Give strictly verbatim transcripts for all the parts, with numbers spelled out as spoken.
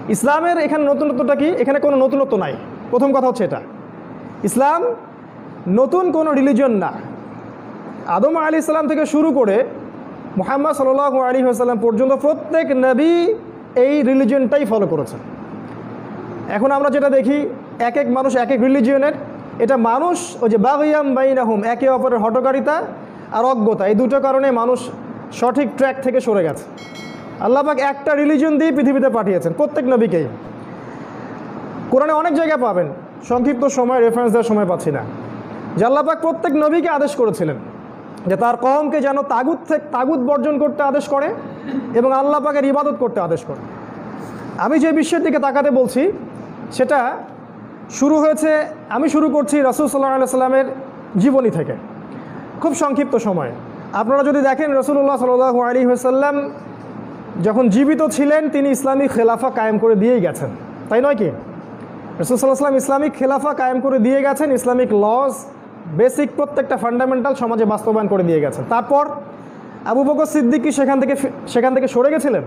ইসলামের এখানে নতুনত্বটা কি? এখানে কোনো নতুনত্ব নাই। প্রথম কথা হচ্ছে এটা, ইসলাম নতুন কোনো রিলিজন না। আদম আলাইহিস সালাম থেকে শুরু করে মুহাম্মদ সাল্লাল্লাহু আলাইহি ওয়াসাল্লাম পর্যন্ত প্রত্যেক নবী এই রিলিজনটাই ফলো করেছে। এখন আমরা যেটা দেখি, এক এক মানুষ এক এক রিলিজিয়নের, এটা মানুষ ওই যে বাগিয়াম বাইনাহুম, একে অপরের হটকারিতা আর অজ্ঞতা, এই দুটো কারণে মানুষ সঠিক ট্র্যাক থেকে সরে গেছে। আল্লাহ পাক একটা রিলিজন দিয়ে পৃথিবীতে পাঠিয়েছেন প্রত্যেক নবীকেই। কোরআনে অনেক জায়গায় পাবেন, সংক্ষিপ্ত সময় রেফারেন্স দেওয়ার সময় পাচ্ছি না, যে আল্লাহ পাক প্রত্যেক নবীকে আদেশ করেছিলেন যে তার কওমকে যেন তাগুত থেকে তাগুত বর্জন করতে আদেশ করে এবং আল্লাহ পাকের ইবাদত করতে আদেশ করে। আমি যে বিশ্বের দিকে তাকাতে বলছি সেটা শুরু হয়েছে, আমি শুরু করছি রাসূল সাল্লাল্লাহু আলাইহি সাল্লামের জীবনী থেকে, খুব সংক্ষিপ্ত সময়। আপনারা যদি দেখেন রাসূলুল্লাহ সাল্লাল্লাহু আলাইহি ওয়াসাল্লাম যখন জীবিত ছিলেন তিনি ইসলামী খেলাফা কায়েম করে দিয়েই গেছেন, তাই নয় কি? রাসূল সাল্লাল্লাহু আলাইহি ওয়াসাল্লাম ইসলামিক খেলাফা কায়েম করে দিয়ে গেছেন, ইসলামিক লজ বেসিক প্রত্যেকটা ফান্ডামেন্টাল সমাজে বাস্তবায়ন করে দিয়ে গেছেন। তারপর আবু বকর সিদ্দিক কি সেখান থেকে সেখান থেকে সরে গেছিলেন?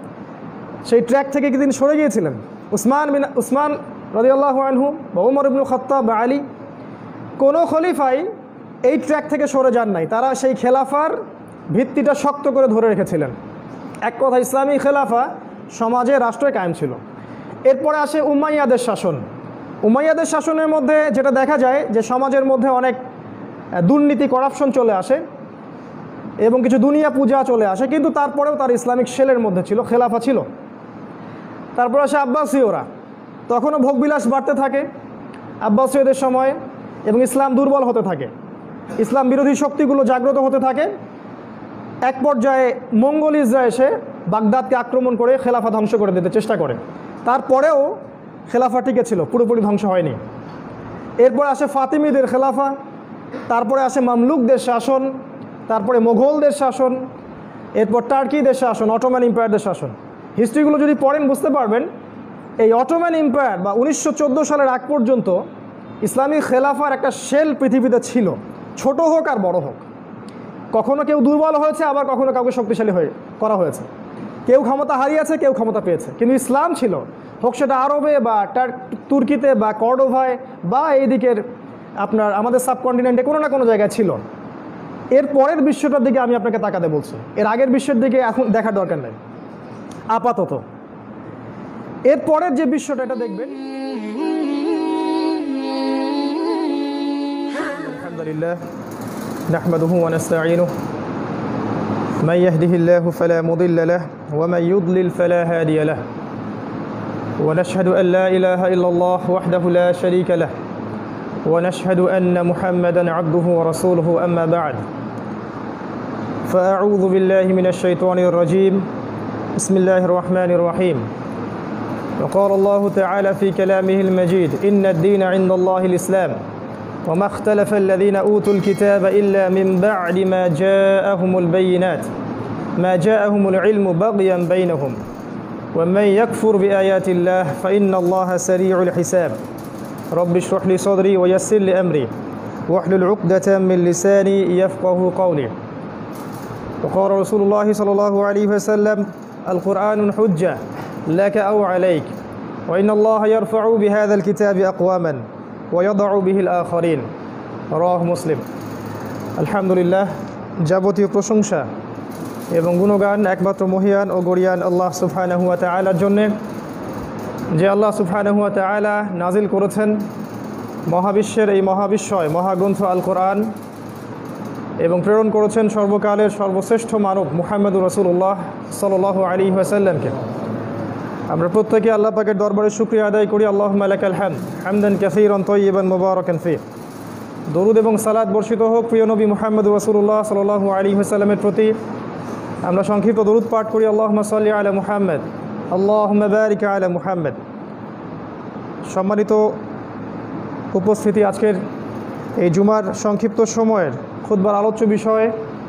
সেই ট্র্যাক থেকে কি তিনি সরে গিয়েছিলেন? উসমান বিন উসমান রাদিয়াল্লাহু আনহু বা ওমর ইবনুল খাত্তাব বা আলী, কোনো খলিফাই এই ট্র্যাক থেকে সরে যান নাই। তারা সেই খেলাফার ভিত্তিটা শক্ত করে ধরে রেখেছিলেন। এক কথা ইসলামী খেলাফা সমাজে রাষ্ট্রে কায়েম ছিল। এরপরে আসে উমাইয়াদের শাসন। উমাইয়াদের শাসনের মধ্যে যেটা দেখা যায় যে সমাজের মধ্যে অনেক দুর্নীতি, করাপশন চলে আসে এবং কিছু দুনিয়া পূজা চলে আসে, কিন্তু তারপরেও তার ইসলামিক শেলের মধ্যে ছিল, খেলাফা ছিল। তারপর আসে আব্বাসীয়রা, তখনও ভোগবিলাস বাড়তে থাকে আব্বাসীয়দের সময়ে এবং ইসলাম দুর্বল হতে থাকে, ইসলাম বিরোধী শক্তিগুলো জাগ্রত হতে থাকে। এক পর্যায়ে মঙ্গোলিজরা এসে বাগদাদকে আক্রমণ করে খেলাফা ধ্বংস করে দিতে চেষ্টা করে, তারপরেও খেলাফা টিকে ছিল, পুরোপুরি ধ্বংস হয়নি। এরপর আসে ফাতিমিদের খেলাফা, তারপরে আসে মামলুকদের শাসন, তারপরে মোগলদের শাসন, এরপর টার্কিদের শাসন, অটোম্যান এম্পায়ারদের শাসন। হিস্ট্রিগুলো যদি পড়েন বুঝতে পারবেন এই অটোম্যান এম্পায়ার বা উনিশশো চোদ্দো সালের আগ পর্যন্ত ইসলামী খেলাফার একটা শেল পৃথিবীতে ছিল, ছোট হোক আর বড় হোক। কখনো কেউ দুর্বল হয়েছে, আবার কখনো কাউকে শক্তিশালী হয়ে করা হয়েছে, কেউ ক্ষমতা হারিয়েছে, কেউ ক্ষমতা পেয়েছে, কিন্তু ইসলাম ছিল, হোক সেটা আরবে বা তুর্কিতে বা কর্ডোভায় বা এই দিকের আপনার আমাদের সাবকন্টিনেন্টে কোনো না কোনো জায়গায় ছিল। এর পরের বিশ্বটার দিকে আমি আপনাকে তাকাতে বলছি, এর আগের বিশ্বের দিকে এখন দেখার দরকার নেই আপাতত। এর পরের যে বিশ্বটা এটা দেখবেন, আলহামদুলিল্লাহ নাহমাদুহু ওয়া নাস্তাঈনুহু মান ইয়াহদিহিল্লাহু ফালা মুদিল্লা লাহু ওয়া মান ইউদ্লিল ফালা হাদিয়া লাহু ওয়া নাশহাদু আন লা ইলাহা ইল্লাল্লাহ ওয়াহদাহু লা শারীকা লাহু ওয়া নাশহাদু আন্না মুহাম্মাদান আবদুহু ওয়া রাসূলুহু আম্মা বা'দ فأعوذ بالله من الشيطان الرجيم بسم الله الرحمن الرحيم وقال الله تعالى في كلامه المجيد إن الدين عند الله الإسلام وما اختلف الذين أوتوا الكتاب إلا من بعد ما جاءهم البينات ما جاءهم العلم بغيا بينهم ومن يكفر بآيات الله فإن الله سريع الحساب رب اشرح لي صدري ويسر لي أمري واحلل عقدة من لساني يفقه قولي وقال رسول الله صلى الله عليه وسلم القرآن حجة لك أو عليك وإن الله يرفع بهذا الكتاب أقواما ويضع به الآخرين رواه মুসলিম। আলহামদুলিল্লাহ, যাবতীয় প্রশংসা এবং গুণগান একমাত্র মহিয়ান ও গরিয়ান আল্লাহ সুবহানাহু ওয়া তাআলার জন্যে, যে আল্লাহ সুবহানাহু ওয়া তাআলা নাজিল করেছেন মহাবিশ্বের এই মহাবিশ্বয় মহাগ্রন্থ আল কোরআন এবং প্রেরণ করেছেন সর্বকালের সর্বশ্রেষ্ঠ মানব মুহাম্মদুর রাসূলুল্লাহ সাল্লাল্লাহু আলাইহি ওয়াসাল্লামকে। আমরা প্রত্যেকে আল্লাহ পাকের দরবারে শুকরিয়া আদায় করি। আল্লাহুম্মা লাকাল হামদ হামদান কাসীরান তাইয়িবান মুবারাকান ফি। দরুদ এবং সালাত বর্ষিত হোক প্রিয় নবী মুহাম্মদুর রাসূলুল্লাহ সাল্লাল্লাহু আলাইহি ওয়াসাল্লামের প্রতি। আমরা সংক্ষিপ্ত দরুদ পাঠ করি, আল্লাহুম্মা সাল্লি আলা মুহাম্মদ আল্লাহুম্মা বারিক আলা মুহাম্মদ। সম্মানিত উপস্থিতি, আজকের এই জুমার সংক্ষিপ্ত সময়ের খুতবার আলোচ্য বিষয়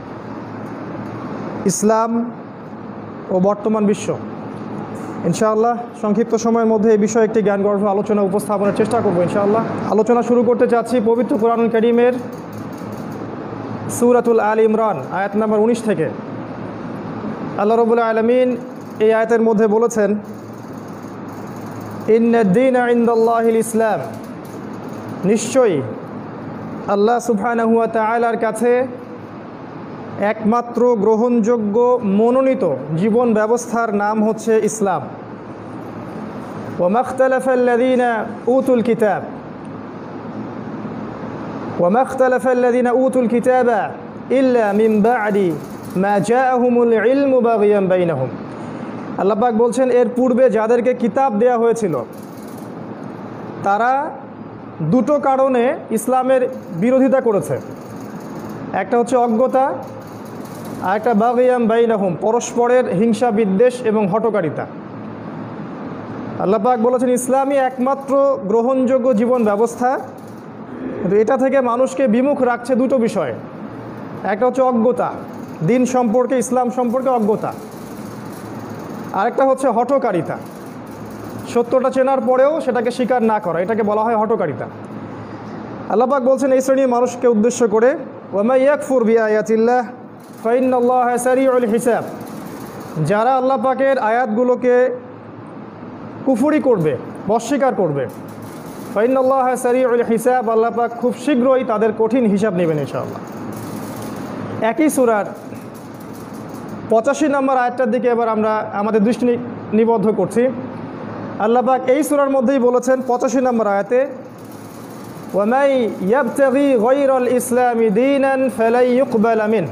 ইসলাম ও বর্তমান বিশ্ব। ইনশাআল্লাহ সংক্ষিপ্ত সময়ের মধ্যে এই বিষয়ে একটি জ্ঞানগর্ভ আলোচনা উপস্থাপনের চেষ্টা করব ইনশাআল্লাহ। আলোচনা শুরু করতে চাচ্ছি পবিত্র কোরআনুল কারীমের সূরাতুল আল ইমরান আয়াত নম্বর উনিশ থেকে। আল্লাহ রাব্বুল আলামিন এই আয়াতের মধ্যে বলেছেন, ইন্নাদ-দীনা ইনদাল্লাহিল ইসলাম, নিশ্চয়ই আল্লাহ সুবহানাহু ওয়া তাআলার কাছে একমাত্র গ্রহণযোগ্য মনোনীত জীবন ব্যবস্থার নাম হচ্ছে ইসলাম। ওয়া মাখতালাফাল্লাযীনা উতুল কিতাব ওয়া মাখতালাফাল্লাযীনা উতুল কিতাবা ইল্লা মিন বা'দি মা জাআহুমুল ইলমু বাগিয়ান বাইনাহুম। আল্লাহ পাক বলছেন, এর পূর্বে যাদেরকে কিতাব দেয়া হয়েছিল তারা দুটো কারণে ইসলামের বিরোধিতা করেছে। একটা হচ্ছে অজ্ঞতা, আর একটা বাগিয়ান বাইনাহুম, পরস্পরের হিংসা বিদ্বেষ এবং হঠকারিতা। আল্লাহ পাক বলেছেন ইসলামই একমাত্র গ্রহণযোগ্য জীবন ব্যবস্থা, কিন্তু এটা থেকে মানুষকে বিমুখ রাখছে দুটো বিষয়। একটা হচ্ছে অজ্ঞতা, দিন সম্পর্কে, ইসলাম সম্পর্কে অজ্ঞতা। আরেকটা হচ্ছে হঠকারিতা, সত্যটা চেনার পরেও সেটাকে স্বীকার না করা, এটাকে বলা হয় হঠকারিতা। আল্লাহ পাক বলছেন এই শ্রেণীর মানুষকে উদ্দেশ্য করে, ওয়া মা ইয়াকফুর বিআয়াতিল্লাহ ফাইন্নাল্লাহা সারিউল হিসাব, যারা আল্লাহ পাকের আয়াতগুলোকে কুফরি করবে, অস্বীকার করবে, ফাইন্নাল্লাহা সারিউল হিসাব, আল্লাহ পাক খুব শীঘ্রই তাদের কঠিন হিসাব নেবেন ইনশাআল্লাহ। একই সূরার পঁচাশি নম্বর আয়াতটার দিকে এবার আমরা আমাদের দৃষ্টি নিবদ্ধ করছি। আল্লাহ পাক এই সূরার মধ্যেই বলেছেন পঁচাশি নম্বর আয়াতে, ওয়া মান ইয়াবতাগি গায়রাল ইসলামি দীনান ফালাই ইউকবালা মিন।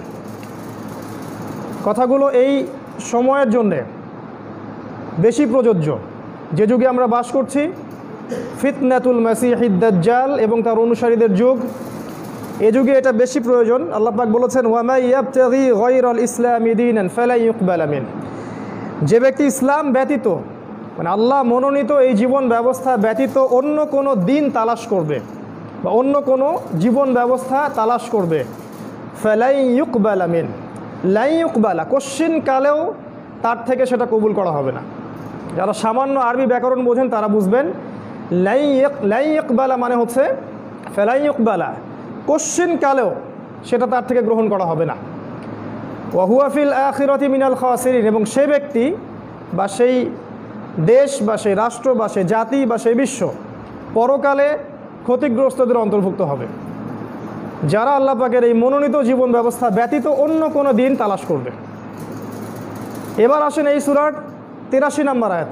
কথাগুলো এই সময়ের জন্যে বেশি প্রযোজ্য, যে যুগে আমরা বাস করছি, ফিতনাতুল মাসিহিদ দাজ্জাল এবং তার অনুসারীদের যুগ, এ যুগে এটা বেশি প্রয়োজন। আল্লাহ পাক বলেছেন, ওয়া মান ইয়াবতাগি গায়রাল ইসলামি দীনান ফালাই ইউকবালা মিন। যে ব্যক্তি ইসলাম ব্যতীত, মানে আল্লাহ মনোনীত এই জীবন ব্যবস্থা ব্যতীত অন্য কোনো দিন তালাশ করবে বা অন্য কোনো জীবন ব্যবস্থা তালাশ করবে, ফালাই ইউকবালা মিন, লাই ইউকবালা, কোশ্চিন কালেও তার থেকে সেটা কবুল করা হবে না। যারা সামান্য আরবি ব্যাকরণ বোঝেন তারা বুঝবেন, লাই লাই ইকবালা মানে হচ্ছে ফালাই ইকবালা, কোশ্চিন কালেও সেটা তার থেকে গ্রহণ করা হবে না। ওয়া হুয়া ফিল আখিরাতি মিনাল খাসিরিন, এবং সেই ব্যক্তি বা সেই দেশ বা সেই রাষ্ট্র বা সেই জাতি বা সেই বিশ্ব পরকালে ক্ষতিগ্রস্তদের অন্তর্ভুক্ত হবে, যারা আল্লাহ পাকের এই মনোনীত জীবন ব্যবস্থা ব্যতীত অন্য কোনো দিন তালাশ করবে। এবার আসেন এই সূরার তিরাশি নম্বর আয়াতে।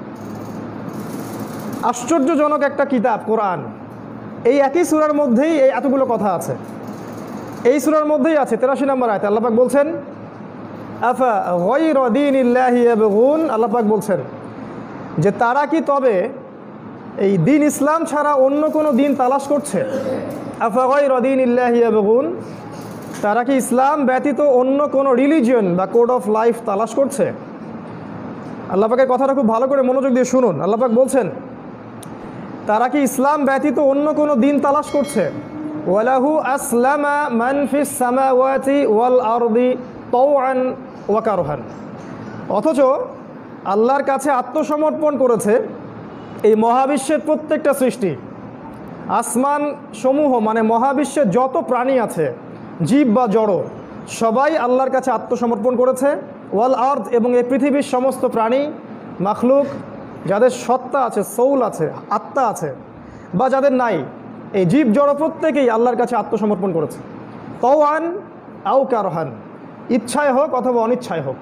আশ্চর্যজনক একটা কিতাব কোরআন, এই একই সূরার মধ্যেই এই এতগুলো কথা আছে, এই সূরার মধ্যেই আছে। তিরাশি নম্বর আয়াতে আল্লাহ পাক বলছেন, আফা গায়রা দীনিল্লাহি ইয়াবগুন, আল্লাহ পাক বলছেন যে তারা কি তবে এই দিন ইসলাম ছাড়া অন্য কোনো দিন তালাশ করছে। আফা গায়রা দীনিল্লাহি ইয়াবগুন, তারা কি ইসলাম ব্যতীত অন্য কোনো রিলিজিয়ন বা কোড অফ লাইফ তালাশ করছে। আল্লাহ পাকের কথাটা খুব ভালো করে মনোযোগ দিয়ে শুনুন। আল্লাহ পাক বলছেন তারা কি ইসলাম ব্যতীত অন্য কোনো দিন তালাশ করছে। ওয়ালাহু আসলামা মান ফিস সামাওয়াতি ওয়াল আরদি তাওআন ওয়া কারহান, অথচ আল্লাহর কাছে আত্মসমর্পণ করেছে এই মহাবিশ্বের প্রত্যেকটা সৃষ্টি। আসমান সমূহ মানে মহাবিশ্বের যত প্রাণী আছে, জীব বা জড়, সবাই আল্লাহর কাছে আত্মসমর্পণ করেছে। ওয়াল আর্দ, এবং এই পৃথিবীর সমস্ত প্রাণী মাখলুক, যাদের সত্তা আছে, সৌল আছে, আত্মা আছে বা যাদের নাই, এই জীব জড় প্রত্যেকেই আল্লাহর কাছে আত্মসমর্পণ করেছে। তাওআন আও কারহান, ইচ্ছায় হোক অথবা অনিচ্ছায় হোক,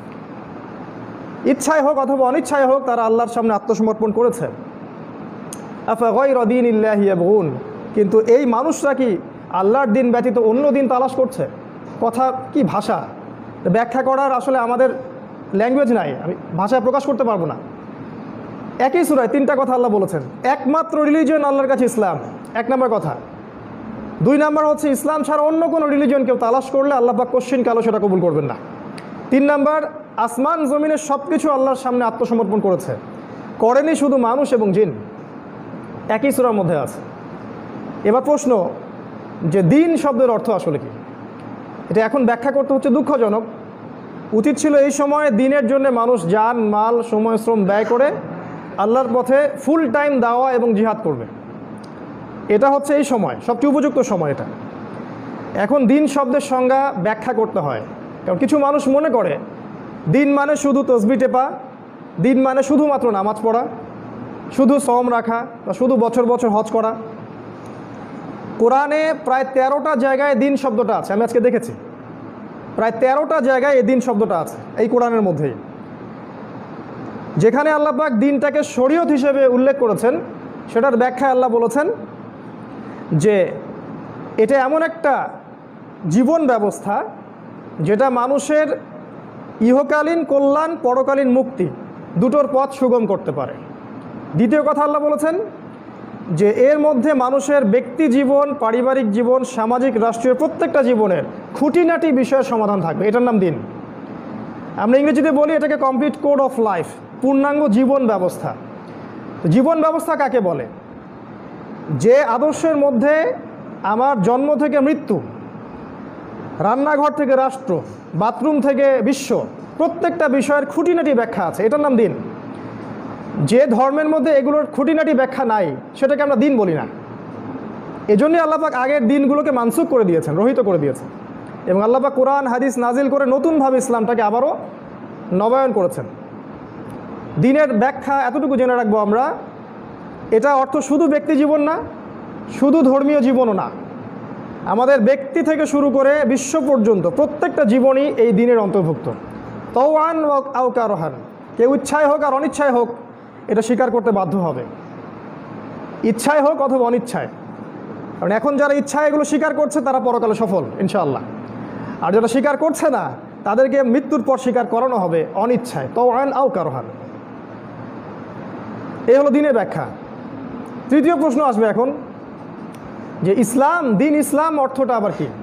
ইচ্ছায় হোক অথবা অনিচ্ছায় হোক তারা আল্লাহর সামনে আত্মসমর্পণ করেছে। আফা গায়রা দীনিল্লাহি ইয়াবগুন, কিন্তু এই মানুষরা কি আল্লাহর দিন ব্যতীত অন্য দিন তালাশ করছে। কথা কি ভাষা, ব্যাখ্যা করার আসলে আমাদের ল্যাঙ্গুয়েজ নাই, আমি ভাষায় প্রকাশ করতে পারবো না। একই সূরায় তিনটা কথা আল্লাহ বলেছেন। একমাত্র রিলিজিয়ন আল্লাহর কাছে ইসলাম, এক নম্বর কথা। দুই নম্বর হচ্ছে ইসলাম ছাড়া অন্য কোনো রিলিজিয়ন কেউ তালাশ করলে আল্লাহ পাক কোশ্চিন কালো সেটা কবুল করবেন না। তিন নম্বর, আসমান জমিনের সব কিছু আল্লাহর সামনে আত্মসমর্পণ করেছে, করেনি শুধু মানুষ এবং জিন, একই সূরার মধ্যে আছে। এবার প্রশ্ন যে দিন শব্দের অর্থ আসলে কি, এটা এখন ব্যাখ্যা করতে হচ্ছে দুঃখজনক। উচিত ছিল এই সময়ে দিনের জন্য মানুষ জান মাল সময় শ্রম ব্যয় করে আল্লাহর পথে ফুল টাইম দাওয়া এবং জিহাদ করবে। এটা হচ্ছে এই সময় সবচেয়ে উপযুক্ত সময় এটা। এখন দিন শব্দের সংজ্ঞা ব্যাখ্যা করতে হয়, কারণ কিছু মানুষ মনে করে দিন মানে শুধু তসবিহ টেপা, দিন মানে শুধুমাত্র নামাজ পড়া, শুধু সওম রাখা বা শুধু বছর বছর হজ করা। কোরআনে প্রায় তেরোটা জায়গায় দিন শব্দটা আছে, আমি আজকে দেখেছি প্রায় তেরোটা জায়গায় এই দিন শব্দটা আছে এই কোরআনের মধ্যেই। যেখানে আল্লাহ পাক দিনটাকে শরীয়ত হিসেবে উল্লেখ করেছেন, সেটার ব্যাখ্যায় আল্লাহ বলেছেন যে এটা এমন একটা জীবন ব্যবস্থা যেটা মানুষের ইহকালীন কল্যাণ, পরকালীন মুক্তি দুটোর পথ সুগম করতে পারে। দ্বিতীয় কথা আল্লাহ বলেছেন যে এর মধ্যে মানুষের ব্যক্তি জীবন, পারিবারিক জীবন, সামাজিক, রাষ্ট্রীয় প্রত্যেকটা জীবনের খুঁটিনাটি বিষয়ের সমাধান থাকবে। এটার নাম দিন। আমরা ইংরেজিতে বলি এটাকে কমপ্লিট কোড অফ লাইফ, পূর্ণাঙ্গ জীবন ব্যবস্থা। জীবন ব্যবস্থা কাকে বলে? যে আদর্শের মধ্যে আমার জন্ম থেকে মৃত্যু, রান্নাঘর থেকে রাষ্ট্র, বাথরুম থেকে বিশ্ব, প্রত্যেকটা বিষয়ের খুঁটিনাটি ব্যাখ্যা আছে, এটার নাম দিন। যে ধর্মের মধ্যে এগুলোর খুঁটিনাটি ব্যাখ্যা নাই সেটাকে আমরা দিন বলি না। এজন্যই আল্লাহ পাক আগের দিনগুলোকে মানসুখ করে দিয়েছেন, রহিত করে দিয়েছেন, এবং আল্লাহ পাক কোরআন হাদিস নাজিল করে নতুনভাবে ইসলামটাকে আবারও নবায়ন করেছেন। দিনের ব্যাখ্যা এতটুকু জেনে রাখবো আমরা, এটা অর্থ শুধু ব্যক্তি জীবন না, শুধু ধর্মীয় জীবনও না, আমাদের ব্যক্তি থেকে শুরু করে বিশ্ব পর্যন্ত প্রত্যেকটা জীবনই এই দিনের অন্তর্ভুক্ত। তাওআন আও কারহান, কেউ ইচ্ছায় হোক আর অনিচ্ছায় হোক এটা স্বীকার করতে বাধ্য হবে, ইচ্ছায় হোক অথবা অনিচ্ছায়। কারণ এখন যারা ইচ্ছায় এগুলো স্বীকার করছে তারা পরকালে সফল ইনশাআল্লাহ, আর যারা স্বীকার করছে না তাদেরকে মৃত্যুর পর স্বীকার করানো হবে অনিচ্ছায়। তাওআন আও কারহান, এই হলো দিনের ব্যাখ্যা। তৃতীয় প্রশ্ন আসবে এখন যে ইসলাম, দিন ইসলাম অর্থটা আবার কি?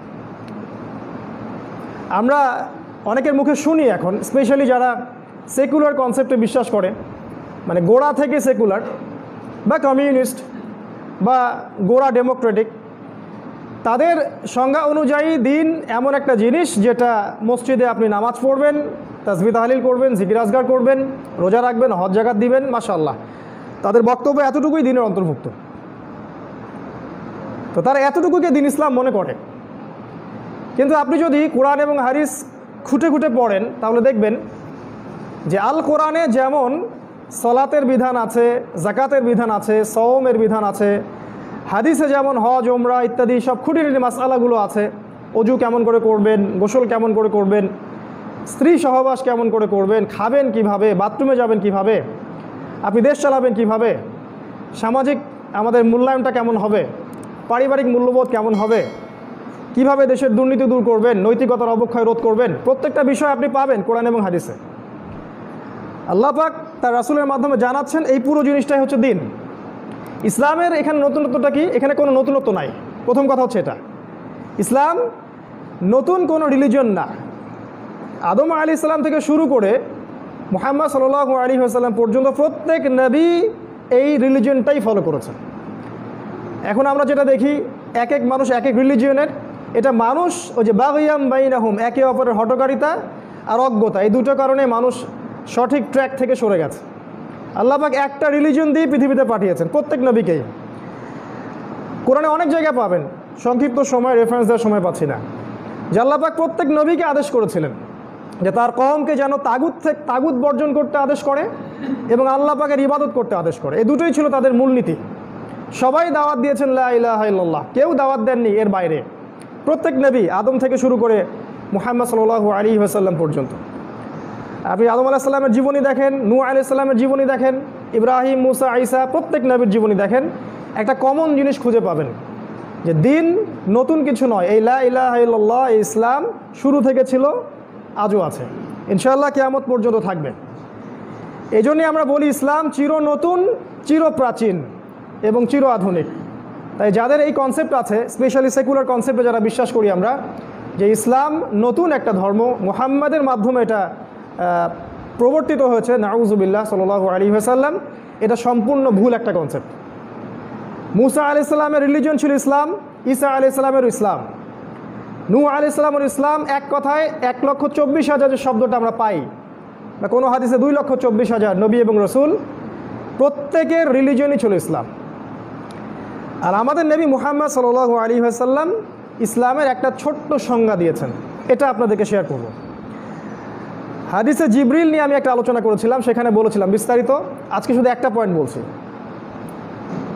আমরা অনেকের মুখে শুনি এখন, স্পেশালি যারা সেকুলার কনসেপ্টে বিশ্বাস করে, মানে গোড়া থেকে সেকুলার বা কমিউনিস্ট বা গোড়া ডেমোক্রেটিক, তাদের সংজ্ঞা অনুযায়ী দিন এমন একটা জিনিস যেটা মসজিদে আপনি নামাজ পড়বেন, তাসবিহ তাহলিল করবেন, জিকির আজগার করবেন, রোজা রাখবেন, হজ জাকাত দিবেন, মাশাআল্লাহ। তাদের বক্তব্য এতটুকুই দিনের অন্তর্ভুক্ত। তো তারা এতটুকুকে দিন ইসলাম মনে করে। কিন্তু আপনি যদি কোরআন এবং হাদিস খুঁটে খুঁটে পড়েন তাহলে দেখবেন যে আল কোরআনে যেমন সলাতের বিধান আছে, জাকাতের বিধান আছে, সওমের বিধান আছে, হাদিসে যেমন হজ, ওমরা ইত্যাদি সব খুঁটিনাটি মাসআলাগুলো আছে। অজু কেমন করে করবেন, গোসল কেমন করে করবেন, স্ত্রী সহবাস কেমন করে করবেন, খাবেন কিভাবে, বাথরুমে যাবেন কিভাবে, আপনি দেশ চালাবেন কিভাবে, সামাজিক আমাদের মূল্যায়নটা কেমন হবে, পারিবারিক মূল্যবোধ কেমন হবে, কিভাবে দেশের দুর্নীতি দূর করবেন, নৈতিকতার অবক্ষয় রোধ করবেন, প্রত্যেকটা বিষয় আপনি পাবেন কোরআন এবং হাদিসে। আল্লাহ পাক তার রাসূলের মাধ্যমে জানাচ্ছেন এই পুরো জিনিসটাই হচ্ছে দিন। ইসলামের এখানে নতুনত্বটা কি? এখানে কোনো নতুনত্ব নাই। প্রথম কথা হচ্ছে এটা, ইসলাম নতুন কোনো রিলিজন না। আদম আলাইহিস সালাম থেকে শুরু করে মুহাম্মদ সাল্লাল্লাহু আলাইহি ওয়াসাল্লাম পর্যন্ত প্রত্যেক নবী এই রিলিজনটাই ফলো করেছেন। এখন আমরা যেটা দেখি এক এক মানুষ এক এক রিলিজিয়নের, এটা মানুষ ওই যে বাগিয়াম বাইনাহুম, একে অপরের হটকারিতা আর অজ্ঞতা, এই দুটো কারণে মানুষ সঠিক ট্র্যাক থেকে সরে গেছে। আল্লাহ পাক একটা রিলিজিয়ন দিয়ে পৃথিবীতে পাঠিয়েছেন প্রত্যেক নবীকেই। কোরআনে অনেক জায়গায় পাবেন, সংক্ষিপ্ত সময় রেফারেন্স দেওয়ার সময় পাচ্ছি না, যে আল্লাহ পাক প্রত্যেক নবীকে আদেশ করেছিলেন যে তার কওমকে যেন তাগুত থেকে তাগুত বর্জন করতে আদেশ করে এবং আল্লাহ পাকের ইবাদত করতে আদেশ করে। এই দুটোই ছিল তাদের মূলনীতি। সবাই দাওয়াত দিয়েছেন লা ইলাহা ইল্লাল্লাহ, কেউ দাওয়াত দেননি এর বাইরে। প্রত্যেক নবী আদম থেকে শুরু করে মুহাম্মদ সাল্লাল্লাহু আলাইহি ওয়াসাল্লাম পর্যন্ত। আপনি আদম আলাইহিস সালামের জীবনী দেখেন, নূহ আলাইহিস সালামের জীবনী দেখেন, ইব্রাহিম, মুসা, ঈসা, প্রত্যেক নবীর জীবনী দেখেন, একটা কমন জিনিস খুঁজে পাবেন যে দিন নতুন কিছু নয়। এই লা ইলাহা ইল্লাল্লাহ, এই ইসলাম শুরু থেকে ছিল, আজও আছে, ইনশাআল্লাহ কিয়ামত পর্যন্ত থাকবে। এই জন্যই আমরা বলি ইসলাম চির নতুন, চির প্রাচীন এবং চির আধুনিক। তাই যাদের এই কনসেপ্ট আছে, স্পেশালি সেকুলার কনসেপ্টে যারা বিশ্বাস করি আমরা যে ইসলাম নতুন একটা ধর্ম, মুহাম্মাদের মাধ্যমে এটা প্রবর্তিত হয়েছে, নাউযুবিল্লাহ সাল্লাল্লাহু আলাইহি ওয়াসাল্লাম, এটা সম্পূর্ণ ভুল একটা কনসেপ্ট। মুসা আলাইহিস সালামের রিলিজিয়ন ছিল ইসলাম, ঈসা আলাইহিস সালামের ইসলাম, নূহ আলাইহিস সালামের ইসলাম। এক কথায় এক লক্ষ চব্বিশ হাজার যে শব্দটা আমরা পাই, বা কোনো হাদিসে দুই লক্ষ চব্বিশ হাজার নবী এবং রসুল, প্রত্যেকের রিলিজিয়নই ছিল ইসলাম। আর আমাদের নবী মুহাম্মদ সাল্লাল্লাহু আলাইহি ওয়াসাল্লাম ইসলামের একটা ছোট্ট সংজ্ঞা দিয়েছেন, এটা আপনাদেরকে শেয়ার করব। হাদিসে জিবরিল নিয়ে আমি একটা আলোচনা করেছিলাম, সেখানে বলেছিলাম বিস্তারিত। আজকে শুধু একটা পয়েন্ট বলছি।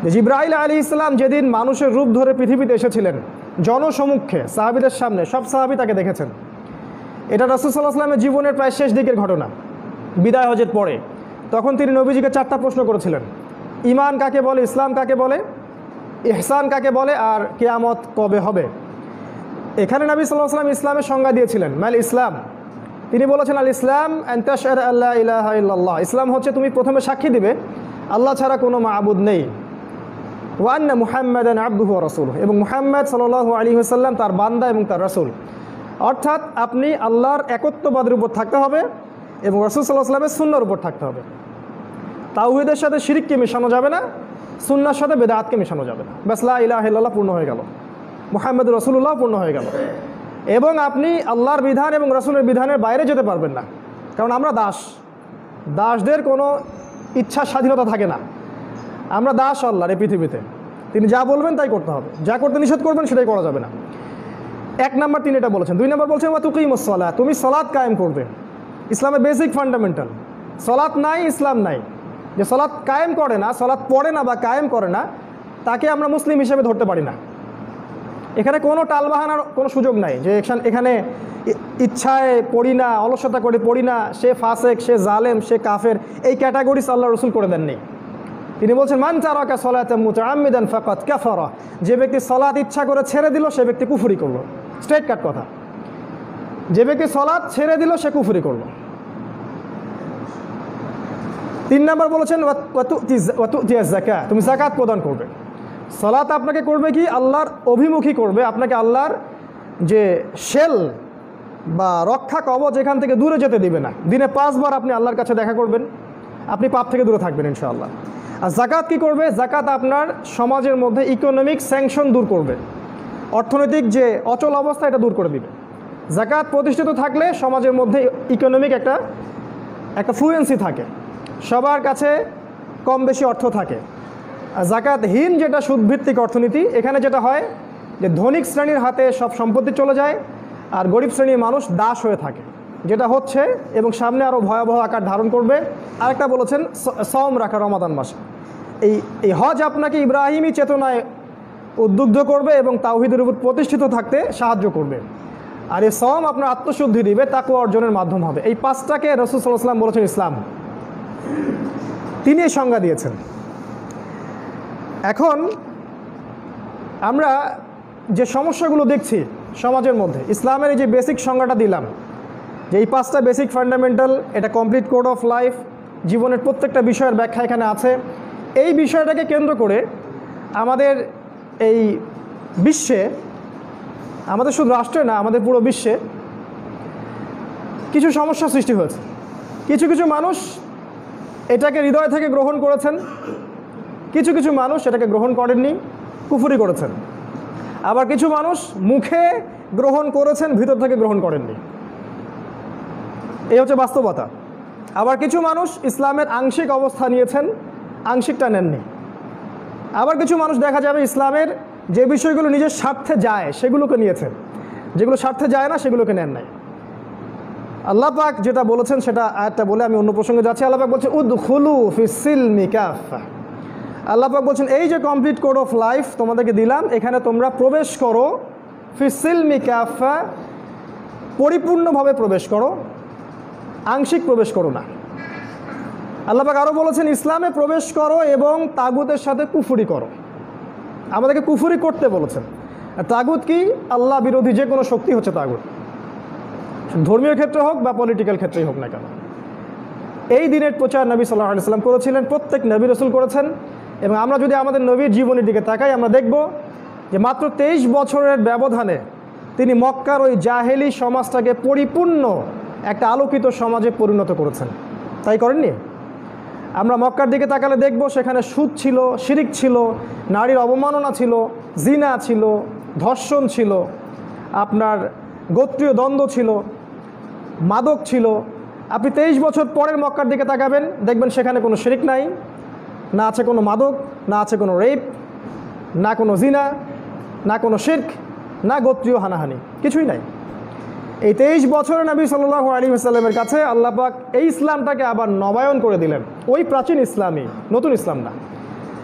জিবরাইল আলাইহিস সালাম যেদিন মানুষের রূপ ধরে পৃথিবীতে এসেছিলেন জনসমক্ষে সাহাবীদের সামনে, সব সাহাবী তাকে দেখেছেন। এটা রাসূল সাল্লাল্লাহু আলাইহি ওয়াসাল্লামের জীবনের প্রায় শেষ দিকের ঘটনা, বিদায় হজের পরে। তখন তিনি নবীজিকে চারটা প্রশ্ন করেছিলেন: ঈমান কাকে বলে, ইসলাম কাকে বলে, ইহসান কাকে বলে, আর কিয়ামত কবে হবে। এখানে নবী সাল্লাল্লাহু আলাইহি ওয়াসাল্লাম ইসলামের সংজ্ঞা দিয়েছিলেন, মাল ইসলাম। তিনি বলেছেন, আল ইসলাম আন তাশহাদা আল্লা ইলাহা ইল্লাল্লাহ, ইসলাম হচ্ছে তুমি প্রথমে সাক্ষী দিবে আল্লাহ ছাড়া কোনো মাবুদ নেই, ওয়া আন্না মুহাম্মাদান আবদুহু ওয়া রাসূলুহু, এবং মুহাম্মদ সাল্লাল্লাহু আলাইহি ওয়াসাল্লাম তার বান্দা এবং তার রাসূল। অর্থাৎ আপনি আল্লাহর একত্ববাদের উপর থাকতে হবে এবং রাসূল সাল্লাল্লাহু আলাইহি ওয়াসাল্লামের সুন্নাহর উপর থাকতে হবে। তাওহীদের সাথে শিরককে মেশানো যাবে না, সুন্নাহর সাথে বেদাতকে মেশানো যাবে না। বাস লা ইলাহা ইল্লাল্লাহ পূর্ণ হয়ে গেল, মুহাম্মদুর রাসূলুল্লাহ পূর্ণ হয়ে গেল। এবং আপনি আল্লাহর বিধান এবং রাসূলের বিধানের বাইরে যেতে পারবেন না, কারণ আমরা দাস। দাসদের কোনো ইচ্ছা স্বাধীনতা থাকে না। আমরা দাস আল্লাহর এই পৃথিবীতে, তিনি যা বলবেন তাই করতে হবে, যা করতে নিষেধ করবেন সেটাই করা যাবে না। এক নাম্বার তিনি এটা বলেছেন। দুই নাম্বার বলছেন ওয়া তুকিমুস সালাহ, তুমি সালাত কায়েম করবে। ইসলামের বেসিক ফান্ডামেন্টাল, সালাত নাই ইসলাম নাই। যে সালাত কায়েম করে না, সালাত পড়ে না বা কায়েম করে না, তাকে আমরা মুসলিম হিসেবে ধরতে পারি না। এখানে কোনো টালবাহানার কোনো সুযোগ নাই যে এখানে ইচ্ছায় পড়ি না, অলসতা করে পড়ি না, সে ফাসেক, সে জালেম, সে কাফের, এই ক্যাটাগরিজ আল্লাহ রসুল করে দেননি। তিনি বলছেন, মান তারাকা সালাতাম মুতাআম্মিদান ফাকাদ কাফারা, যে ব্যক্তি সালাত ইচ্ছা করে ছেড়ে দিল সে ব্যক্তি কুফরি করলো। স্ট্রেট কাট কথা, যে ব্যক্তি সালাত ছেড়ে দিল সে কুফরি করলো। তিন নাম্বার বলেছেন ওয়া তু'তিয়া যাকাত, তুমি যাকাত প্রদান করবে। সালাত আপনাকে করবে কি, আল্লাহর অভিমুখী করবে, আপনাকে আল্লাহর যে শেল বা রক্ষা কবচ এখান থেকে দূরে যেতে দিবে না। দিনে পাঁচবার আপনি আল্লাহর কাছে দেখা করবেন, আপনি পাপ থেকে দূরে থাকবেন ইনশাআল্লাহ। আর যাকাত কি করবে, যাকাত আপনার সমাজের মধ্যে ইকোনমিক স্যাংশন দূর করবে, অর্থনৈতিক যে অচল অবস্থা এটা দূর করে দিবে। যাকাত প্রতিষ্ঠিত থাকলে সমাজের মধ্যে ইকোনমিক একটা একটা ফ্লুয়েন্সি থাকে, সবার কাছে কম বেশি অর্থ থাকে। আর যাকাতহীন যেটা সুদভিত্তিক অর্থনীতি, এখানে যেটা হয় যে ধনিক শ্রেণীর হাতে সব সম্পত্তি চলে যায় আর গরিব শ্রেণীর মানুষ দাস হয়ে থাকে, যেটা হচ্ছে এবং সামনে আরও ভয়াবহ আকার ধারণ করবে। আরেকটা বলেছেন সওম রাখা রমাদান মাসে। এই এই হজ আপনাকে ইব্রাহিমী চেতনায় উদ্বুদ্ধ করবে এবং তাওহীদের উপর প্রতিষ্ঠিত থাকতে সাহায্য করবে। আর এই সওম আপনার আত্মশুদ্ধি দিবে, তাকওয়া অর্জনের মাধ্যম হবে। এই পাঁচটাকে রাসূল সাল্লাল্লাহু আলাইহি ওয়াসাল্লাম বলেছেন ইসলাম, তিনি এই সংজ্ঞা দিয়েছেন। এখন আমরা যে সমস্যাগুলো দেখছি সমাজের মধ্যে, ইসলামের এই যে বেসিক সংজ্ঞাটা দিলাম, যে এই পাঁচটা বেসিক ফান্ডামেন্টাল, এটা কমপ্লিট কোড অফ লাইফ, জীবনের প্রত্যেকটা বিষয়ের ব্যাখ্যা এখানে আছে। এই বিষয়টাকে কেন্দ্র করে আমাদের এই বিশ্বে, আমাদের শুধু রাষ্ট্রে না, আমাদের পুরো বিশ্বে কিছু সমস্যা সৃষ্টি হয়েছে। কিছু কিছু মানুষ এটাকে হৃদয় থেকে গ্রহণ করেছেন, কিছু কিছু মানুষ এটাকে গ্রহণ করেননি, কুফরি করেছেন। আবার কিছু মানুষ মুখে গ্রহণ করেছেন, ভিতর থেকে গ্রহণ করেননি। এই হচ্ছে বাস্তবতা। আবার কিছু মানুষ ইসলামের আংশিক অবস্থা নিয়েছেন, আংশিকটা নেননি। আবার কিছু মানুষ দেখা যাবে ইসলামের যে বিষয়গুলো নিজের স্বার্থে যায় সেগুলোকে নিয়েছেন, যেগুলো স্বার্থে যায় না সেগুলোকে নেন নাই। আল্লাহ পাক যেটা বলেছেন সেটা আয়াতটা বলে আমি অন্য প্রসঙ্গে যাচ্ছি। আল্লাহ পাক বলছেন উদখুলু ফিস সিলমি কাফা। আল্লাহ পাক বলছেন এই যে কমপ্লিট কোড অফ লাইফ তোমাদেরকে দিলাম, এখানে তোমরা প্রবেশ করো, ফিস সিলমি কাফা, পরিপূর্ণভাবে প্রবেশ করো, আংশিক প্রবেশ করো না। আল্লাহ পাক আরও বলেছেন ইসলামে প্রবেশ করো এবং তাগুতের সাথে কুফরি করো। আমাদেরকে কুফরি করতে বলেছেন। আর তাগুত কি, আল্লাহ বিরোধী যে কোনো শক্তি হচ্ছে তাগুত, ধর্মীয় ক্ষেত্রে হোক বা পলিটিক্যাল ক্ষেত্রেই হোক না কেন। এই দিনের প্রচার নবী সাল্লাল্লাহু আলাইহি ওয়াসাল্লাম করেছিলেন, প্রত্যেক নবী রাসূল করেছেন। এবং আমরা যদি আমাদের নবীর জীবনের দিকে তাকাই, আমরা দেখব যে মাত্র তেইশ বছরের ব্যবধানে তিনি মক্কার ওই জাহেলি সমাজটাকে পরিপূর্ণ একটা আলোকিত সমাজে পরিণত করেছেন। তাই করেননি? আমরা মক্কার দিকে তাকালে দেখব সেখানে সুদ ছিল, শিরিক ছিল, নারীর অবমাননা ছিল, জিনা ছিল, ধর্ষণ ছিল, আপনার গোত্রীয় দ্বন্দ্ব ছিল, মাদক ছিল। আপনি তেইশ বছর পরের মক্কার দিকে তাকাবেন, দেখবেন সেখানে কোনো শিরিক নাই, না আছে কোনো মাদক, না আছে কোনো রেপ, না কোনো জিনা, না কোনো শিরক, না গোত্রীয় হানাহানি, কিছুই নাই। এই তেইশ বছরে নবী সাল্লাল্লাহু আলাইহি ওয়াসাল্লামের কাছে আল্লাহ পাক এই ইসলামটাকে আবার নবায়ন করে দিলেন, ওই প্রাচীন ইসলামই, নতুন ইসলাম না।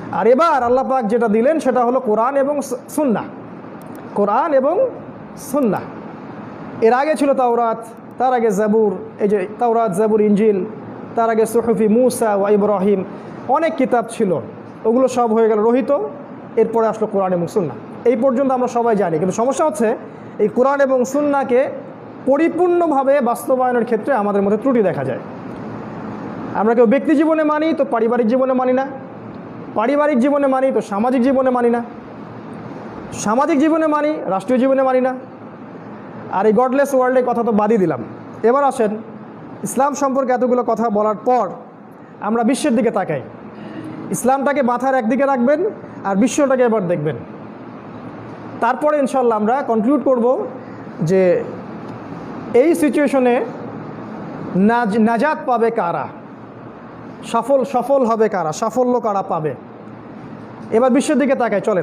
আর এবার আল্লাহ পাক যেটা দিলেন সেটা হলো কোরআন এবং সুন্নাহ, কোরআন এবং সুন্নাহ। এর আগে ছিল তাওরাত, তার আগে জাবুর, এই যে তাওরাত, জাবুর, ইনজিল, তার আগে সুহুফি মুসা ওয়া ইব্রাহিম, অনেক কিতাব ছিল, ওগুলো সব হয়ে গেল রহিত। এরপরে আসলো কোরআন এবং সুন্নাহ। এই পর্যন্ত আমরা সবাই জানি, কিন্তু সমস্যা হচ্ছে এই কোরআন এবং সুন্নাহকে পরিপূর্ণভাবে বাস্তবায়নের ক্ষেত্রে আমাদের মধ্যে ত্রুটি দেখা যায়। আমরা কেউ ব্যক্তি জীবনে মানি তো পারিবারিক জীবনে মানি না, পারিবারিক জীবনে মানি তো সামাজিক জীবনে মানি না, সামাজিক জীবনে মানি রাষ্ট্রীয় জীবনে মানি না। আর এই গডলেস ওয়ার্ল্ডের কথা তো বাদই দিলাম। এবার আসেন ইসলাম সম্পর্কে এতগুলো কথা বলার পর আমরা বিশ্বের দিকে তাকাই। ইসলামটাকে মাথার একদিকে রাখবেন আর বিশ্বটাকে এবার দেখবেন। তারপরে ইনশাল্লাহ আমরা কনক্লুড করব যে এই সিচুয়েশনে নাজ নাজাত পাবে কারা, সফল সফল হবে কারা, সাফল্য কারা পাবে। এবার বিশ্বের দিকে তাকাই, চলেন।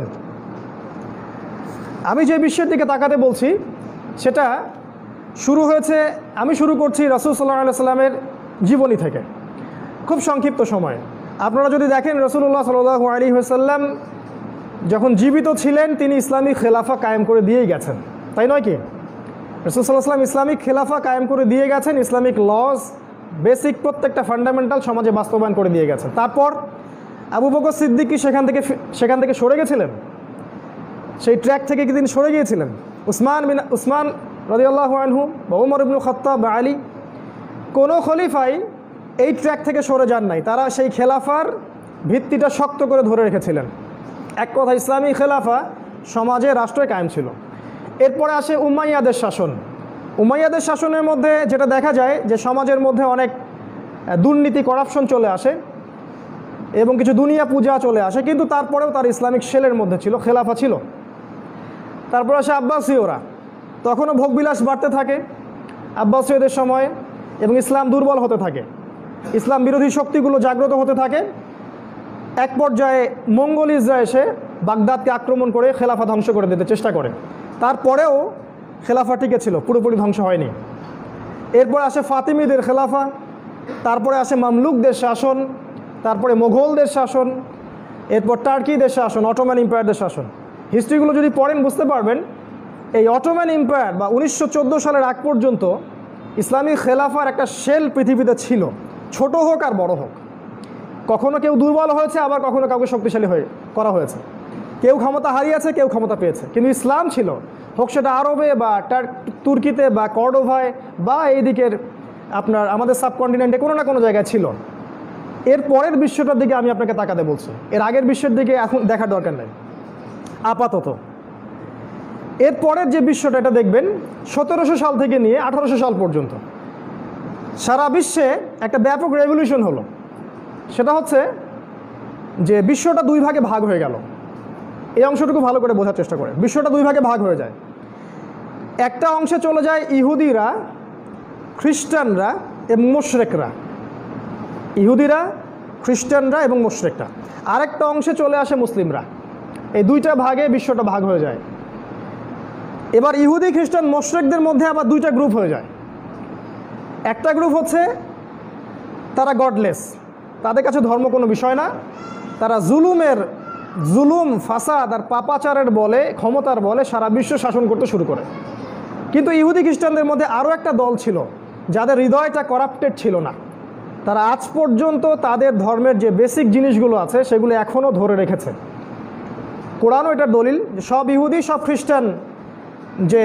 আমি যে বিশ্বের দিকে তাকাতে বলছি সেটা শুরু হয়েছে, আমি শুরু করছি রাসূল সাল্লাল্লাহু আলাইহি সাল্লামের জীবনী থেকে, খুব সংক্ষিপ্ত সময়। আপনারা যদি দেখেন রাসূলুল্লাহ সাল্লাল্লাহু আলাইহি ওয়াসাল্লাম যখন জীবিত ছিলেন তিনি ইসলামী খেলাফা কায়েম করে দিয়েই গেছেন, তাই নয় কি? রাসূল সাল্লাল্লাহু আলাইহি ওয়াসাল্লাম ইসলামিক খেলাফা কায়েম করে দিয়ে গেছেন, ইসলামিক লজ, বেসিক প্রত্যেকটা ফান্ডামেন্টাল সমাজে বাস্তবায়ন করে দিয়ে গেছেন। তারপর আবু বকর সিদ্দিক কি সেখান থেকে সেখান থেকে সরে গেছিলেন? সেই ট্র্যাক থেকে কি তিনি সরে গিয়েছিলেন? উসমান বিন উসমান রাদিয়াল্লাহু আনহু বা ওমর ইবনুল খাত্তাব বা আলী, কোনো খলিফাই এই ট্র্যাক থেকে সরে যান নাই। তারা সেই খেলাফার ভিত্তিটা শক্ত করে ধরে রেখেছিলেন। এক কথা ইসলামী খেলাফা সমাজে রাষ্ট্রে কায়েম ছিল। এরপরে আসে উমাইয়াদের শাসন। উমাইয়াদের শাসনের মধ্যে যেটা দেখা যায় যে সমাজের মধ্যে অনেক দুর্নীতি, করাপশন চলে আসে এবং কিছু দুনিয়া পূজা চলে আসে, কিন্তু তারপরেও তার ইসলামিক শেলের মধ্যে ছিল, খেলাফা ছিল। তারপর আসে আব্বাসীয়রা, তখনও ভোগবিলাস বাড়তে থাকে আব্বাসীয়দের সময়ে এবং ইসলাম দুর্বল হতে থাকে, ইসলাম বিরোধী শক্তিগুলো জাগ্রত হতে থাকে। এক পর্যায়ে মঙ্গোলিজরা এসে বাগদাদকে আক্রমণ করে খেলাফা ধ্বংস করে দিতে চেষ্টা করে, তারপরেও খেলাফা টিকে ছিল, পুরোপুরি ধ্বংস হয়নি। এরপর আসে ফাতিমিদের খেলাফা, তারপরে আসে মামলুকদের শাসন, তারপরে মোগলদের শাসন, এরপর টার্কিদের শাসন, অটোম্যান এম্পায়ারদের শাসন। হিস্ট্রিগুলো যদি পড়েন বুঝতে পারবেন এই অটোম্যান এম্পায়ার বা উনিশশো চোদ্দো সালের আগ পর্যন্ত ইসলামী খেলাফার একটা শেল পৃথিবীতে ছিল, ছোট হোক আর বড় হোক। কখনো কেউ দুর্বল হয়েছে, আবার কখনো কাউকে শক্তিশালী হয়ে করা হয়েছে, কেউ ক্ষমতা হারিয়েছে, কেউ ক্ষমতা পেয়েছে, কিন্তু ইসলাম ছিল, হোক সেটা আরবে বা তুর্কিতে বা কর্ডোভায় বা এই দিকের আপনার আমাদের সাবকন্টিনেন্টে কোনো না কোনো জায়গায় ছিল। এর পরের বিশ্বটার দিকে আমি আপনাকে তাকাতে বলছি, এর আগের বিশ্বের দিকে এখন দেখার দরকার নেই আপাতত। এর পরের যে বিশ্বটা এটা দেখবেন সতেরোশো সাল থেকে নিয়ে আঠারোশো সাল পর্যন্ত সারা বিশ্বে একটা ব্যাপক রেভলিউশন হলো। সেটা হচ্ছে যে বিশ্বটা দুই ভাগে ভাগ হয়ে গেল। এই অংশটুকু ভালো করে বোঝার চেষ্টা করে। বিশ্বটা দুই ভাগে ভাগ হয়ে যায়। একটা অংশে চলে যায় ইহুদিরা, খ্রিস্টানরা এবং মুশরিকরা, ইহুদিরা, খ্রিস্টানরা এবং মুশরিকরা। আরেকটা অংশে চলে আসে মুসলিমরা। এই দুইটা ভাগে বিশ্বটা ভাগ হয়ে যায়। এবার ইহুদি, খ্রিস্টান, মুশরিকদের মধ্যে আবার দুইটা গ্রুপ হয়ে যায়। একটা গ্রুপ হচ্ছে তারা গডলেস, তাদের কাছে ধর্ম কোনো বিষয় না, তারা জুলুমের জুলুম, ফাসাদ আর পাপাচারের বলে, ক্ষমতার বলে সারা বিশ্ব শাসন করতে শুরু করে। কিন্তু ইহুদি খ্রিস্টানদের মধ্যে আরও একটা দল ছিল যাদের হৃদয়টা করাপ্টেড ছিল না। তারা আজ পর্যন্ত তাদের ধর্মের যে বেসিক জিনিসগুলো আছে সেগুলো এখনও ধরে রেখেছে। কোরআনও এটার দলিল যে সব ইহুদি, সব খ্রিস্টান যে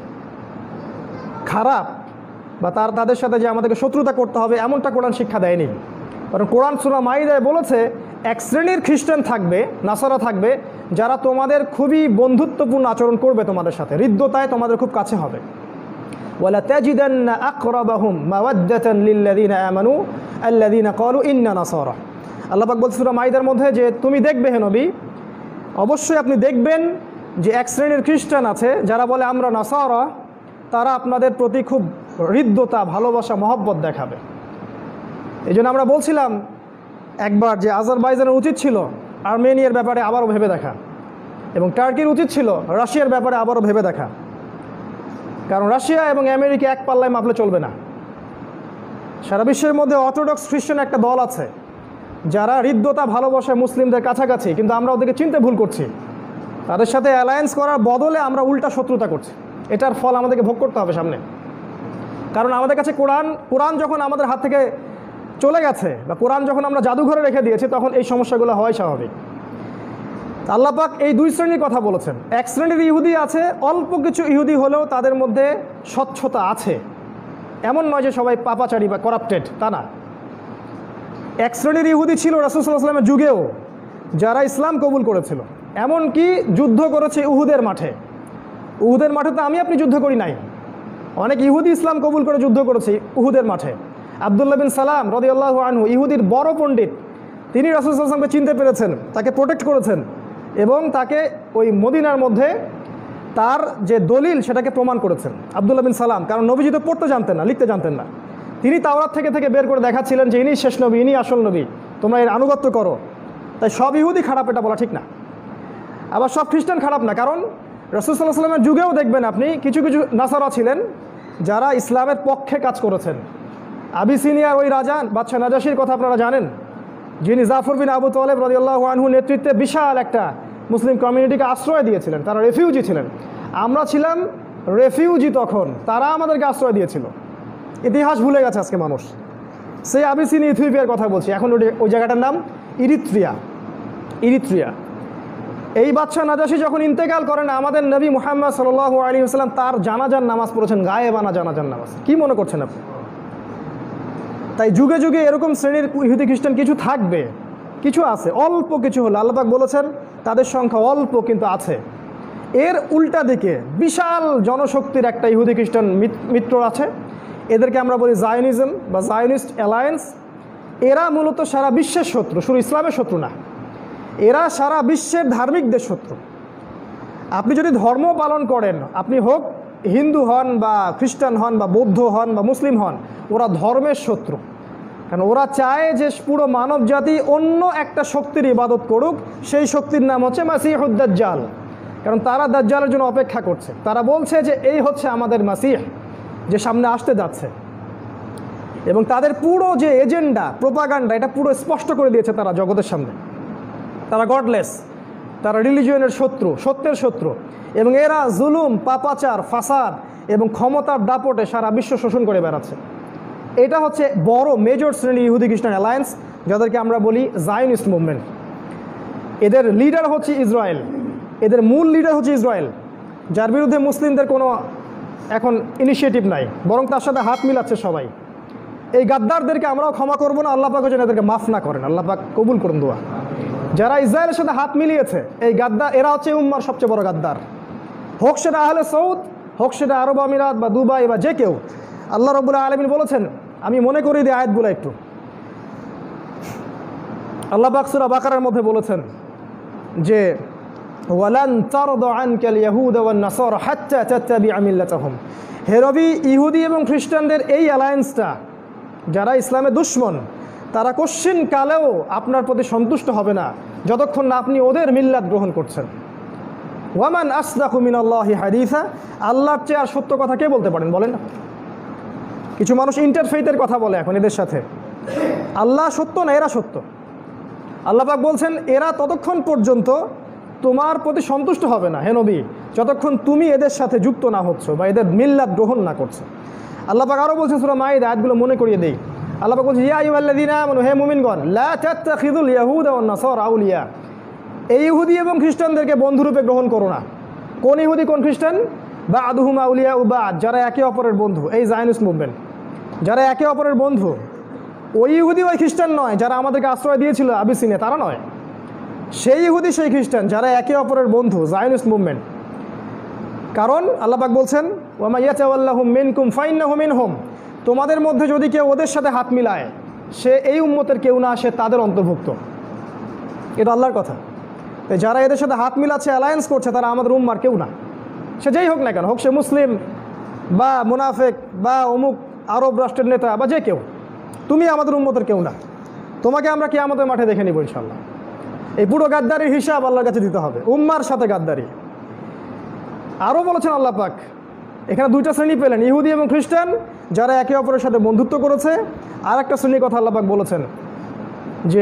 খারাপ বা তার তাদের সাথে যে আমাদেরকে শত্রুতা করতে হবে এমনটা কোরআন শিক্ষা দেয়নি। কারণ কোরআন সূরা মাইদায় বলেছে এক শ্রেণীর খ্রিস্টান থাকবে, নাসারা থাকবে, যারা তোমাদের খুবই বন্ধুত্বপূর্ণ আচরণ করবে, তোমাদের সাথে হৃদ্যতায় তোমাদের খুব কাছে হবে। ওয়ালা তাজিদান্না আকরাবাহুম মাওয়াদ্দাতান লিল্লাযিনা আমানু আল্লাযিনা ক্বালু ইন্না নাসারা। আল্লাহ পাক বলছেন সূরা মাইদার মধ্যে যে তুমি দেখবে হে নবী, অবশ্যই আপনি দেখবেন যে এক শ্রেণীর খ্রিস্টান আছে যারা বলে আমরা নাসারা, তারা আপনাদের প্রতি খুব হৃদ্যতা, ভালোবাসা, মহব্বত দেখাবে। এই জন্য আমরা বলছিলাম একবার যে আজারবাইজানের উচিত ছিল আর্মেনিয়ার ব্যাপারে আবারও ভেবে দেখা, এবং টার্কির উচিত ছিল রাশিয়ার ব্যাপারে আবারও ভেবে দেখা। কারণ রাশিয়া এবং আমেরিকা এক পাল্লায় মাপলে চলবে না। সারা বিশ্বের মধ্যে অর্থোডক্স খ্রিস্টান একটা দল আছে, যারা হৃদ্যতা ভালোবাসে মুসলিমদের কাছাকাছি, কিন্তু আমরা ওদেরকে চিনতে ভুল করছি। তাদের সাথে অ্যালায়েন্স করার বদলে আমরা উল্টা শত্রুতা করছি। এটার ফল আমাদেরকে ভোগ করতে হবে সামনে। কারণ আমাদের কাছে কোরআন কোরআন যখন আমাদের হাত থেকে চলে গেছে, বা কোরআন যখন আমরা জাদুঘরে রেখে দিয়েছি, তখন এই সমস্যাগুলো হওয়াই স্বাভাবিক। আল্লাহ পাক এই দুই শ্রেণীর কথা বলেছেন। এক শ্রেণীর ইহুদি আছে, অল্প কিছু ইহুদি হলেও তাদের মধ্যে স্বচ্ছতা আছে, এমন নয় যে সবাই পাপাচারী বা করাপ্টেড, তা না। এক শ্রেণীর ইহুদি ছিল রাসূল সাল্লাল্লাহু আলাইহি ওয়াসাল্লামের যুগেও, যারা ইসলাম কবুল করেছিল, এমনকি যুদ্ধ করেছে উহুদের মাঠে। উহুদের মাঠে তো আমি আপনি যুদ্ধ করি নাই, অনেক ইহুদি ইসলাম কবুল করে যুদ্ধ করেছে উহুদের মাঠে। আব্দুল্লাহ বিন সালাম রাদিয়াল্লাহু আনহু, ইহুদির বড় পণ্ডিত, তিনি রাসূল সাল্লাল্লাহু আলাইহি ওয়াসাল্লামকে চিনতে পেরেছেন, তাকে প্রোটেক্ট করেছেন এবং তাকে ওই মদিনার মধ্যে তার যে দলিল সেটাকে প্রমাণ করেছেন আব্দুল্লাহ বিন সালাম। কারণ নবীজি তো পড়তে জানতেন না, লিখতে জানতেন না, তিনি তাওরাত থেকে থেকে বের করে দেখাচ্ছিলেন যে ইনি শেষ নবী, ইনি আসল নবী, তোমরা এর আনুগত্য করো। তাই সব ইহুদি খারাপ, এটা বলা ঠিক না। আবার সব খ্রিস্টান খারাপ না, কারণ রাসূল সাল্লাল্লাহু আলাইহি ওয়াসাল্লামের যুগেও দেখবেন আপনি কিছু কিছু নাসারা ছিলেন যারা ইসলামের পক্ষে কাজ করেছেন। আবিসিনিয়ার ওই রাজা বাদশাহ নাজাশির কথা আপনারা জানেন, যিনি জাফর বিন আবু তালেব রাদিয়াল্লাহু আনহু নেতৃত্বে বিশাল একটা মুসলিম কমিউনিটিকে আশ্রয় দিয়েছিলেন। তারা রেফিউজি ছিলেন, আমরা ছিলাম রেফিউজি তখন, তারা আমাদেরকে আশ্রয় দিয়েছিল। ইতিহাস ভুলে গেছে আজকে মানুষ। সেই আবিসিনি ইথিওপিয়ার কথা বলছি, এখন ওই জায়গাটার নাম ইরিত্রিয়া। ইরিত্রিয়া এই বাদশাহ নাজাশি যখন ইন্তেকাল করেন, আমাদের নবী মুহাম্মদ সাল্লাল্লাহু আলাইহি ওয়াসাল্লাম তার জানাজার নামাজ পড়েছেন, গায়েবানা জানাজার নামাজ। কি মনে করছেন আপনি? তাই যুগে যুগে এরকম শ্রেণীর ইহুদি খ্রিস্টান কিছু থাকবে, কিছু আছে, অল্প কিছু হলো। আল্লাহ পাক বলেছেন তাদের সংখ্যা অল্প, কিন্তু আছে। এর উল্টা দিকে বিশাল জনশক্তির একটা ইহুদি খ্রিস্টান মিত্র আছে, এদেরকে আমরা বলি জায়নিজম বা জায়নিস্ট অ্যালায়েন্স। এরা মূলত সারা বিশ্বের শত্রু, শুধু ইসলামের শত্রু না, এরা সারা বিশ্বের ধার্মিকদের শত্রু। আপনি যদি ধর্ম পালন করেন, আপনি হোক হিন্দু হন বা খ্রিস্টান হন বা বৌদ্ধ হন বা মুসলিম হন, ওরা ধর্মের শত্রু। কারণ ওরা চায় যে পুরো মানব জাতি অন্য একটা শক্তির ইবাদত করুক, সেই শক্তির নাম হচ্ছে মাসিহুদ দাজ্জাল। কারণ তারা দাজ্জালের জন্য অপেক্ষা করছে, তারা বলছে যে এই হচ্ছে আমাদের মাসিহ যে সামনে আসতে যাচ্ছে। এবং তাদের পুরো যে এজেন্ডা, প্রোপাগান্ডা, এটা পুরো স্পষ্ট করে দিয়েছে তারা জগতের সামনে। তারা গডলেস, তারা রিলিজিয়নের শত্রু, সত্যের শত্রু, এবং এরা জুলুম, পাপাচার, ফাসাদ এবং ক্ষমতার দাপটে সারা বিশ্ব শোষণ করে বেড়াচ্ছে। এটা হচ্ছে বড় মেজর শ্রেণী ইহুদি খ্রিস্টান অ্যালায়েন্স, যাদেরকে আমরা বলি জায়নিস্ট মুভমেন্ট। এদের লিডার হচ্ছে ইসরায়েল, এদের মূল লিডার হচ্ছে ইসরায়েল, যার বিরুদ্ধে মুসলিমদের কোনো এখন ইনিশিয়েটিভ নাই, বরং তার সাথে হাত মিলাচ্ছে সবাই। এই গাদ্দারদেরকে আমরাও ক্ষমা করবো না, আল্লাহ পাক যেন এদেরকে মাফ না করেন, আল্লাহ পাক কবুল করুন দোয়া। যারা ইসরায়েলের সাথে হাত মিলিয়েছে, এই গাদ্দার, এরা হচ্ছে উম্মার সবচেয়ে বড় গাদ্দার। হোক সেটা আহলে সৌদ, হোক সেটা আরব আমিরাত বা দুবাই বা যে কেউ। আল্লাহ রাব্বুল আলামিন বলেছেন, আমি মনে করি দিই আয়াতগুলো একটু। আল্লাহ পাক সূরা বাকারার মধ্যে বলেছেন যে ওয়ালান তারদা আনকাল ইয়াহুদ ওয়ান নাসারা হাত্তা তাত্তাবিআ মিল্লাতাহুম। হে নবী, ইহুদি এবং খ্রিস্টানদের এই অ্যালায়েন্সটা, যারা ইসলামের দুশমন, তারা কোশ্চিন কালেও আপনার প্রতি সন্তুষ্ট হবে না যতক্ষণ না আপনি ওদের মিল্লাত গ্রহণ করছেন। ওয়ামান আসদাকু মিনাল্লাহি হাদিসা, আল্লাহর চেয়ে আর সত্য কথা কে বলতে পারেন বলেন? কিছু মানুষ ইন্টারফেইথের কথা বলে এখন এদের সাথে। আল্লাহ সত্য না, এরা সত্য। আল্লাহ পাক বলছেন এরা ততক্ষণ পর্যন্ত তোমার প্রতি সন্তুষ্ট হবে না হে নবী, যতক্ষণ তুমি এদের সাথে যুক্ত না হচ্ছ বা এদের মিল্লাত গ্রহণ না করছো। আল্লাহ পাক আরও বলছেন সূরা মাইদা, আয়াতগুলো মনে করিয়ে দেই। আল্লাহ পাক বলছেন ইয়া আইয়ুহাল্লাযীনা আমানু, হে মুমিনগণ, লা তাত্তাখিযুল ইয়াহুদা ওয়ান নাসারা আউলিয়া, এই ইহুদি এবং খ্রিস্টানদেরকে বন্ধুরূপে গ্রহণ করো না। কোন ইহুদি কোন খ্রিস্টান? বা'দুহুম আউলিয়া বা'দ, যারা একে অপরের বন্ধু। এই জায়নিস্ট মুভমেন্ট, যারা একে অপরের বন্ধু। ওই ইহুদি ওই খ্রিস্টান নয় যারা আমাদেরকে আশ্রয় দিয়েছিল আবিসিনে, তারা নয়। সেই ইহুদি সেই খ্রিস্টান যারা একে অপরের বন্ধু, জায়নিস্ট মুভমেন্ট। কারণ আল্লাহ পাক বলছেন ওয়া মা ইয়াতাওয়াল্লাহুম মিনকুম ফাইন্নাহু মিনহুম, তোমাদের মধ্যে যদি কেউ ওদের সাথে হাত মিলায়, সে এই উম্মতের কেউ না, সে তাদের অন্তর্ভুক্ত। এটা আল্লাহর কথা। যারা এদের সাথে হাত মিলাচ্ছে, অ্যালায়েন্স করছে, তারা আমাদের উম্মার কেউ না, সে যেই হোক না কেন, হোক সে মুসলিম বা মুনাফেক বা অমুক আরব রাষ্ট্রের নেতা বা যে কেউ। তুমি আমাদের উম্মতের কেউ না, তোমাকে আমরা কিয়ামতের মাঠে দেখে নিব ইনশাআল্লাহ। এই পুরো গাদ্দারির হিসাব আল্লাহর কাছে দিতে হবে, উম্মার সাথে গাদ্দারি। আরও বলেছেন আল্লাহ পাক, এখানে দুইটা শ্রেণী পেলেন, ইহুদি এবং খ্রিস্টান, যারা একে অপরের সাথে বন্ধুত্ব করেছে। আর একটা শ্রেণীর কথা আল্লাহ পাক বলেছেন যে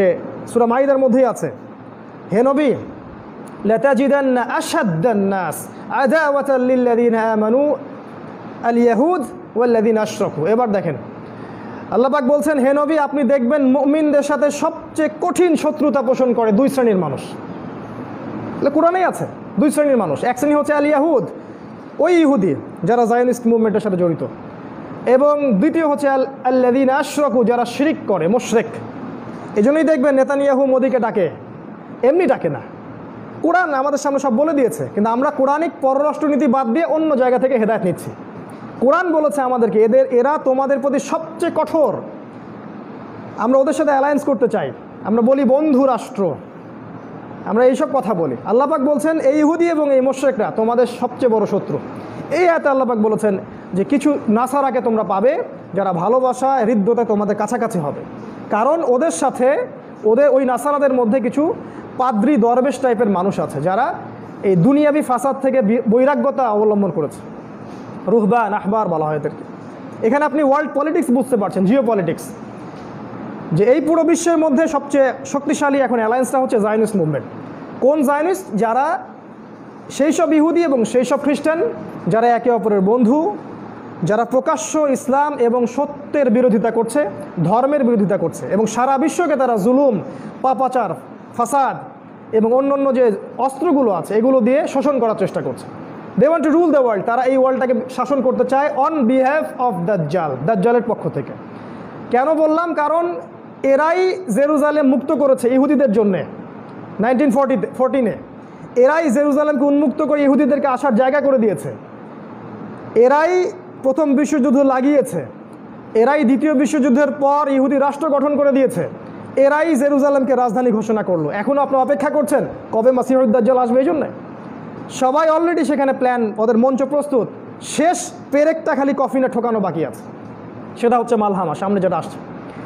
সূরা মাইদার মধ্যেই আছে, হে নবী লাতাজিদান্না আশাদ্দান নাস আদাওয়াতাল লিল্লাযিনা আমানু আল ইয়াহুদ ওয়াল্লাযিনা আশরাকু। এবার দেখেন আল্লাহ পাক বলছেন, হে নবী আপনি দেখবেন মুমিনদের সাথে সবচেয়ে কঠিন শত্রুতা পোষণ করে দুই শ্রেণীর মানুষ। কোরআনেই আছে দুই শ্রেণীর মানুষ। এক শ্রেণী হচ্ছে আল ইয়াহুদ, ওই ইহুদি যারা জায়নিস্ট মুভমেন্টের সাথে জড়িত, এবং দ্বিতীয় হচ্ছে আল আল্লাযিনা আশরাকু, যারা শিরিক করে, মুশরিক। এই জন্যই দেখবেন নেতানিয়াহু মোদিকে ডাকে, এমনি ডাকে না, কোরআন আমাদের সামনে সব বলে দিয়েছে, কিন্তু আমরা কোরআনিক পররাষ্ট্রনীতি বাদ দিয়ে অন্য জায়গা থেকে হেদায়েত নিচ্ছি। কোরআন বলেছে আমাদেরকে এদের এরা তোমাদের প্রতি সবচেয়ে কঠোর, আমরা ওদের সাথে অ্যালায়েন্স করতে চাই, আমরা বলি বন্ধু রাষ্ট্র, আমরা এইসব কথা বলি। আল্লাহ পাক বলছেন এই ইহুদি এবং এই মুশরিকরা তোমাদের সবচেয়ে বড় শত্রু। এই আয়াতে আল্লাহ পাক বলেছেন যে কিছু নাসারাকে তোমরা পাবে যারা ভালোবাসা হৃদ্যতা তোমাদের কাছাকাছি হবে, কারণ ওদের সাথে ওদের ওই নাসারাদের মধ্যে কিছু পাদ্রী দরবেশ টাইপের মানুষ আছে যারা এই দুনিয়াবি ফাসাদ থেকে বৈরাগ্যতা অবলম্বন করেছে। রুহবান আহবার বলা হয় এদেরকে। এখানে আপনি ওয়ার্ল্ড পলিটিক্স বুঝতে পারছেন, জিও পলিটিক্স, যে এই পুরো বিশ্বের মধ্যে সবচেয়ে শক্তিশালী এখন অ্যালায়েন্সটা হচ্ছে জায়নিস্ট মুভমেন্ট। কোন জায়নিস্ট? যারা সেই সব ইহুদি এবং সেই সব খ্রিস্টান যারা একে অপরের বন্ধু, যারা প্রকাশ্য ইসলাম এবং সত্যের বিরোধিতা করছে, ধর্মের বিরোধিতা করছে, এবং সারা বিশ্বকে তারা জুলুম, পাপাচার, ফাসাদ এবং অন্যান্য যে অস্ত্রগুলো আছে এগুলো দিয়ে শোষণ করার চেষ্টা করছে। They want to rule the world. তারা এই ওয়ার্ল্ডটাকে শাসন করতে চায় অন বিহাফ অফ দাজ্জাল, দাজ্জালের পক্ষ থেকে। কেন বললাম? কারণ এরাই জেরুজালেম মুক্ত করেছে ইহুদিদের জন্যে নাইনটিন ফোরটি ফোরটিনে। এরাই জেরুজালেমকে উন্মুক্ত করে ইহুদিদেরকে আসার জায়গা করে দিয়েছে। এরাই প্রথম বিশ্বযুদ্ধ লাগিয়েছে। এরাই দ্বিতীয় বিশ্বযুদ্ধের পর ইহুদি রাষ্ট্র গঠন করে দিয়েছে। এরাই জেরুজালেমকে রাজধানী ঘোষণা করলো। এখনও আপনারা অপেক্ষা করছেন কবে মাসিহুদ দাজ্জাল আসবে? এই জন্যে সবাই অলরেডি সেখানে প্ল্যান, ওদের মঞ্চ প্রস্তুত। শেষ পেরেকটা খালি কফিনে ঠোকানো বাকি আছে, সেটা হচ্ছে মালহামা, সামনে যেটা আসছে।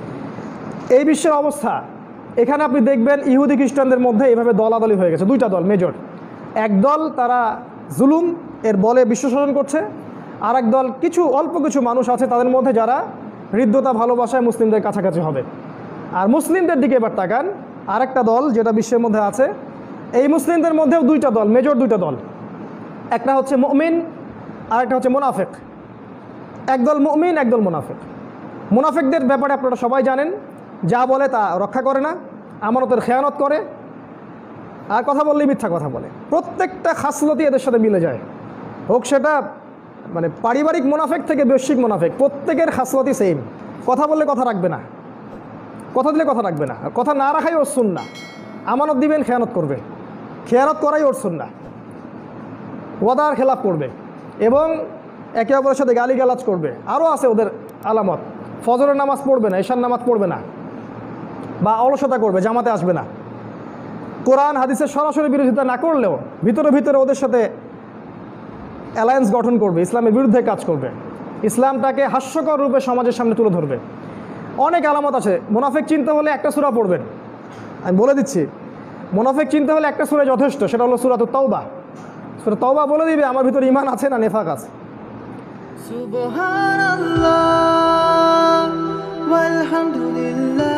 এই বিশ্বের অবস্থা। এখানে আপনি দেখবেন ইহুদি খ্রিস্টানদের মধ্যে এইভাবে দলাদলি হয়ে গেছে, দুইটা দল মেজর। এক দল তারা জুলুম এর বলে বিশ্ব শাসন করছে, আর এক দল কিছু অল্প কিছু মানুষ আছে তাদের মধ্যে যারা হৃদ্যতা ভালোবাসায় মুসলিমদের কাছাকাছি হবে। আর মুসলিমদের দিকে এবার তাকান, আরেকটা দল যেটা বিশ্বের মধ্যে আছে। এই মুসলিমদের মধ্যেও দুইটা দল, মেজর দুইটা দল। একটা হচ্ছে মুমিন, আরেকটা হচ্ছে মুনাফিক। একদল মুমিন, একদল মুনাফিক। মুনাফিকদের ব্যাপারে আপনারা সবাই জানেন, যা বলে তা রক্ষা করে না, আমানতের খেয়ানত করে, আর কথা বললেই মিথ্যা কথা বলে। প্রত্যেকটা খাসলতই এদের সাথে মিলে যায়, হোক সেটা মানে পারিবারিক মুনাফিক থেকে বৈশ্বিক মুনাফিক, প্রত্যেকের খাসলতই সেম। কথা বললে কথা রাখবে না, কথা দিলে কথা রাখবে না, আর কথা না রাখাই ওর সুন্নাহ। আমানত দিবেন, খেয়ানত করবে, খেয়ানত করাই ওর সুন্নাহ। ওয়াদার খেলাপ করবে এবং একে অপরের সাথে গালিগালাজ করবে। আরও আছে ওদের আলামত, ফজরের নামাজ পড়বে না, ঈশার নামাজ পড়বে না, বা অলসতা করবে, জামাতে আসবে না। কোরআন হাদিসের সরাসরি বিরোধিতা না করলেও ভিতরে ভিতরে ওদের সাথে অ্যালায়েন্স গঠন করবে, ইসলামের বিরুদ্ধে কাজ করবে, ইসলামটাকে হাস্যকর রূপে সমাজের সামনে তুলে ধরবে। অনেক আলামত আছে। মুনাফিক চিনতে হলে একটা সূরা পড়বেন, আমি বলে দিচ্ছি। মুনাফিক চিনতে হলে একটা সূরা যথেষ্ট, সেটা হলো সূরাতুত তাওবা। সূরা তাওবা বলে দিবে আমার ভিতরে ঈমান আছে না নিফাক আছে। সুবহানাল্লাহ ওয়ালহামদুলিল্লাহ।